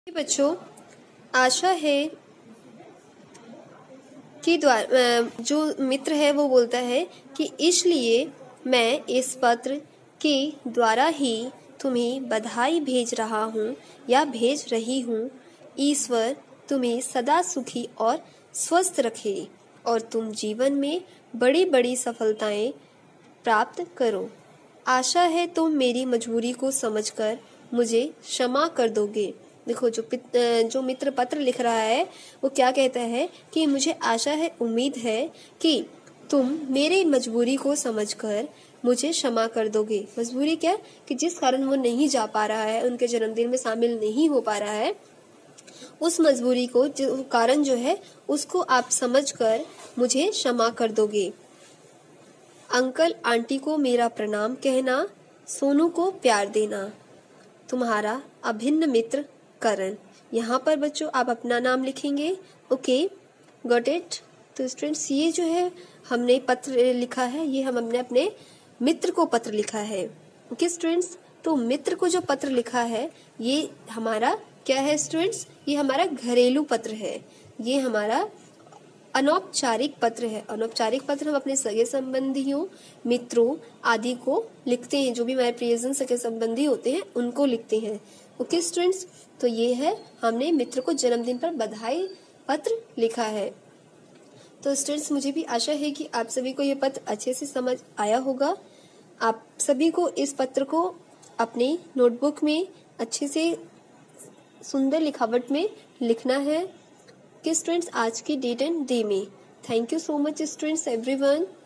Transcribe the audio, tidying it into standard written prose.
बच्चों, आशा है कि जो मित्र है वो बोलता है कि इसलिए मैं इस पत्र के द्वारा ही तुम्हें बधाई भेज रहा हूँ या भेज रही हूँ। ईश्वर तुम्हें सदा सुखी और स्वस्थ रखे और तुम जीवन में बड़ी बड़ी सफलताएं प्राप्त करो। आशा है तुम मेरी मजबूरी को समझकर मुझे क्षमा कर दोगे। देखो, जो मित्र पत्र लिख रहा है वो क्या कहता है कि मुझे आशा है, उम्मीद है कि तुम मेरी मजबूरी को समझकर मुझे क्षमा कर दोगे। मजबूरी क्या कि जिस कारण वो नहीं जा पा रहा है, उनके जन्मदिन में शामिल नहीं हो पा रहा है, उस मजबूरी को जो कारण जो है उसको आप समझकर मुझे क्षमा कर दोगे। अंकल आंटी को मेरा प्रणाम कहना, सोनू को प्यार देना। तुम्हारा अभिन्न मित्र करण। यहाँ पर बच्चों आप अपना नाम लिखेंगे। Okay, got it. तो स्टूडेंट्स, ये जो है हमने पत्र लिखा है, ये हम हमने अपने मित्र को पत्र लिखा है। ओके स्टूडेंट्स, तो मित्र को जो पत्र लिखा है ये हमारा क्या है स्टूडेंट्स? ये हमारा घरेलू पत्र है, ये हमारा अनौपचारिक पत्र है। अनौपचारिक पत्र हम अपने सगे संबंधियों, मित्रों आदि को लिखते हैं, जो भी हमारे प्रियजन सगे संबंधी होते हैं उनको लिखते हैं। ओके स्टूडेंट्स, तो ये है हमने मित्र को जन्मदिन पर बधाई पत्र लिखा है। तो स्टूडेंट्स, मुझे भी आशा है कि आप सभी को ये पत्र अच्छे से समझ आया होगा। आप सभी को इस पत्र को अपनी नोटबुक में अच्छे से सुंदर लिखावट में लिखना है कि स्टूडेंट्स आज की डेट एंड डे में। Thank you so much students everyone.